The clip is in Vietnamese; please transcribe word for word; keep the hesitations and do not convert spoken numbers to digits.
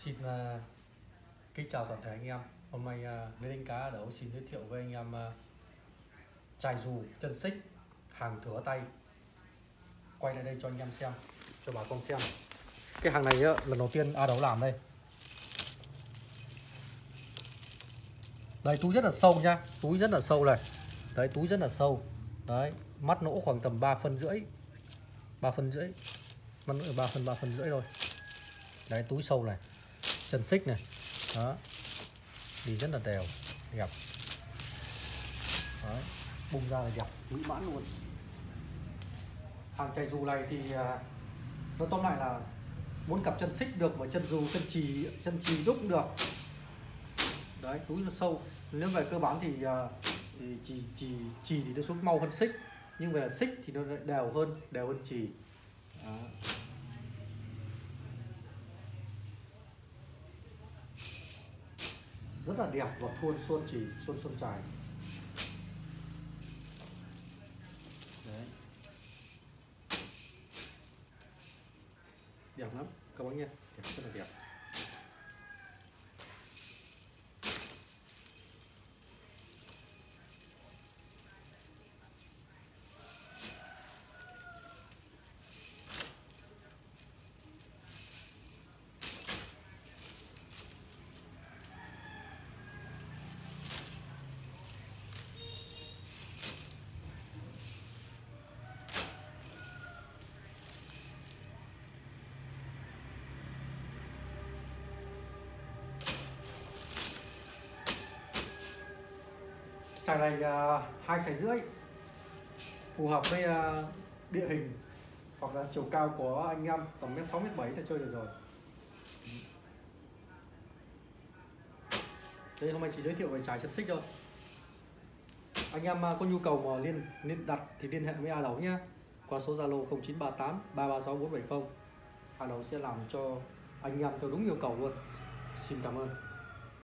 Xin uh, kính chào toàn thể anh em. Hôm nay uh, Lê Đánh Cá Đấu xin giới thiệu với anh em uh, chài dù chân xích hàng thửa tay. Quay lại đây cho anh em xem, cho bà con xem. Cái hàng này uh, lần đầu tiên A Đấu làm đây. Đây, túi rất là sâu nha, túi rất là sâu này. Đấy, túi rất là sâu. Đấy, mắt nỗ khoảng tầm ba phân rưỡi, ba phân rưỡi, mắt nỗ ba phân ba phân rưỡi thôi. Đấy, túi sâu này, chân xích này, đó, đi rất là đều, đẹp. Đấy, bung ra là đẹp, mỹ mãn luôn. Hàng chài dù này thì uh, nó tóm lại là muốn cặp chân xích được mà chân dù, chân chì, chân chì đúc cũng được. Đấy, túi nó sâu. Nếu về cơ bản thì, uh, thì chì, chì, chì thì nó xuống mau hơn xích, nhưng về xích thì nó đều hơn, đều hơn chì. Đó. Rất là đẹp và thuôn xuôn chỉ xuôn xuôn chài. Đấy, đẹp lắm các bác nhé, đẹp, rất là đẹp. Chài này uh, hai sải rưỡi, phù hợp với uh, địa hình hoặc là chiều cao của anh em tầm mét sáu mét bảy là chơi được rồi. Đây hôm nay chỉ giới thiệu về chài chân xích thôi. Anh em uh, có nhu cầu mà liên liên đặt thì liên hệ với A Đấu nhé, qua số Zalo không chín ba tám ba ba sáu bốn bảy không. A Đấu sẽ làm cho anh em theo đúng yêu cầu luôn. Xin cảm ơn.